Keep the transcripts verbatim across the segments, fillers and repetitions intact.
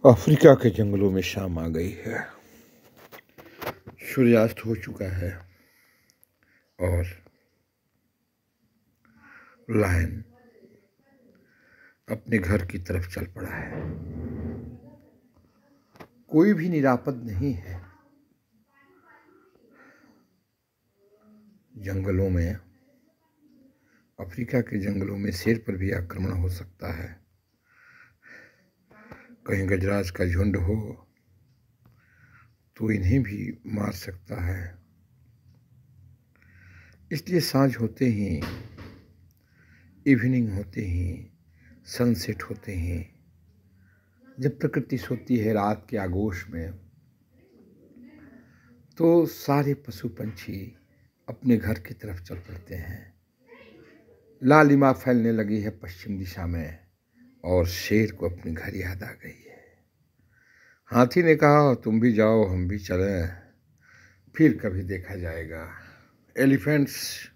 Africa के जंगलों में शाम आ गई है। सूर्यास्त हो चुका है और लायन अपने घर की तरफ चल पड़ा है। कोई भी निरापद नहीं है। जंगलों में, अफ्रीका के जंगलों में शेर पर भी आक्रमण हो सकता है। कहीं गजराज का झुंड हो तो इन्हें भी मार सकता है। इसलिए सांझ होते ही, इवनिंग होते ही, सनसेट होते ही, जब प्रकृति सोती है रात के आगोश में, तो सारे पशु पंछी अपने घर की तरफ चल पड़ते हैं। लालिमा फैलने लगी है पश्चिम दिशा में और शेर को अपनी घर याद आ गई है। हाथी ने कहा, तुम भी जाओ हम भी चलें, फिर कभी देखा जाएगा। एलिफेंट्स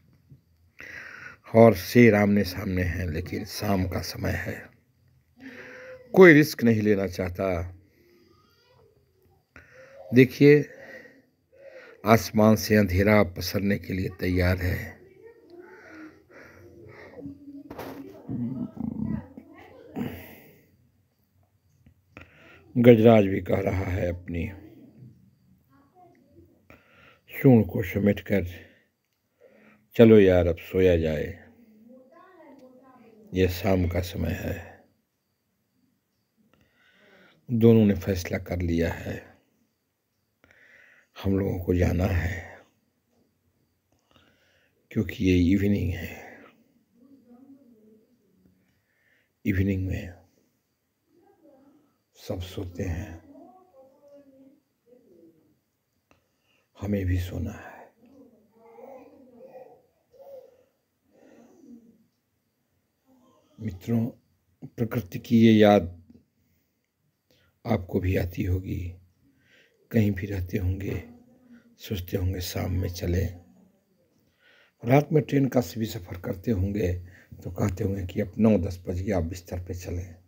और शेर आमने सामने हैं, लेकिन शाम का समय है, कोई रिस्क नहीं लेना चाहता। देखिए, आसमान से अंधेरा पसरने के लिए तैयार है। गजराज भी कह रहा है अपनी सूंड को समेटकर, चलो यार अब सोया जाए, यह शाम का समय है। दोनों ने फैसला कर लिया है, हम लोगों को जाना है, क्योंकि ये इवनिंग है। इवनिंग में सब सोते हैं, हमें भी सोना है। मित्रों, प्रकृति की ये याद आपको भी आती होगी। कहीं भी रहते होंगे, सोचते होंगे शाम में चलें। रात में ट्रेन का भी सफ़र करते होंगे तो कहते होंगे कि अब नौ दस बज गया, आप बिस्तर पे चलें।